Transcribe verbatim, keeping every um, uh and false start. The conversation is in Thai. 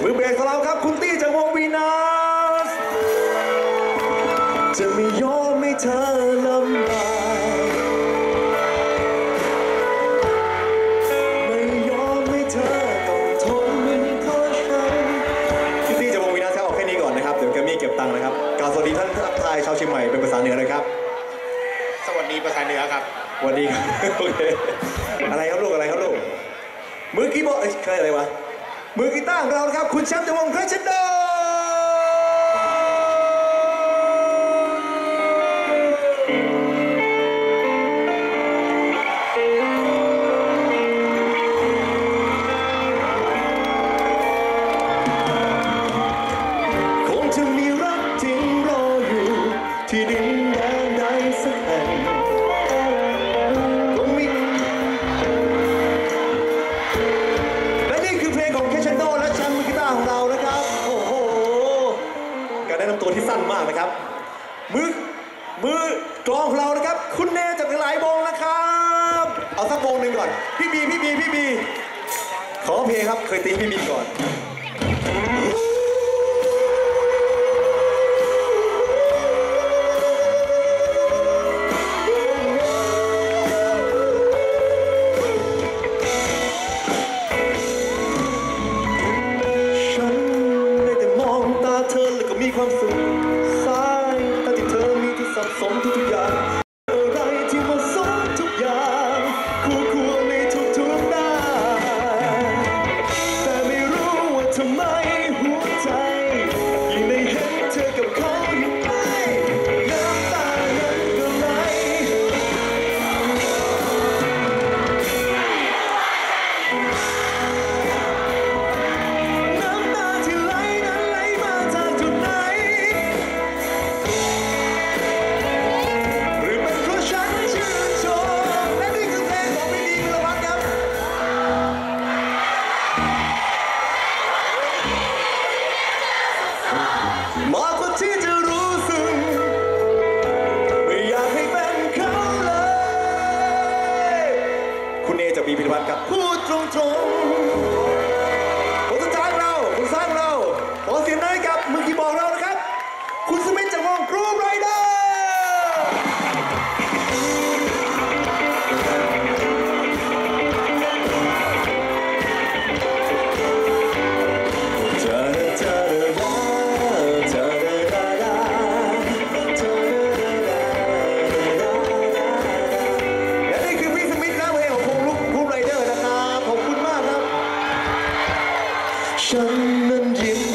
มือเบสของเราครับคุณตี้จากวงวีนัสจะไม่ยอมให้เธอลำบากไม่ยอมให้เธอต้องทนเพราะฉันคุณตี้จากวงวีนัสครับออกแค่นี้ก่อนนะครับเดี๋ยวแกมี่เก็บตังค์นะครับกล่าวสวัสดีท่านทักทายชาวเชียงใหม่เป็นภาษาเหนือเลยครับสวัสดีภาษาเหนือครับสวัสดีครับโอเคอะไรครับลูกอะไรครับลูกมือกีบอร์ดเอ้ยใครอะไรวะมือกีตาร์ของเรานะครับคุณแชมป์จากวงคราชโดคงจะมีรักจริงรออยู่ที่ดินแดนใดสักแห่งตัวที่สั้นมากนะครับมือมือกลองของเรานะครับคุณเนจากหลายวงนะครับเอาสักวงหนึ่งก่อนพี่บีพี่บีพี่บีขอเพลงครับเคยตีพี่บีก่อนฉันได้แต่มองตาเธอแล้วก็มีความสุขสายตาที่เธอมีที่สับสนทุกอย่างอะไรที่เหมาะสมทุกอย่างคู่ควรในทุกๆด้านแต่ไม่รู้ว่าทำไมหัวใจยิ่งได้เห็นเธอกับเขาอยู่ใกล้น้ำตานั้นก็ไหลมากกว่าที่จะรู้สึกไม่อยากให้เป็นเขาเลยคุณเอจากบีพิรพัฒน์ครับพูดตรงๆคนสุดท้ายเราคนสร้างเราขอเสียงให้กับมือคีย์บอร์ดเรานะครับคุณสมิธจากวงกรูไรเดอร์ฉันนั้นยิ้ม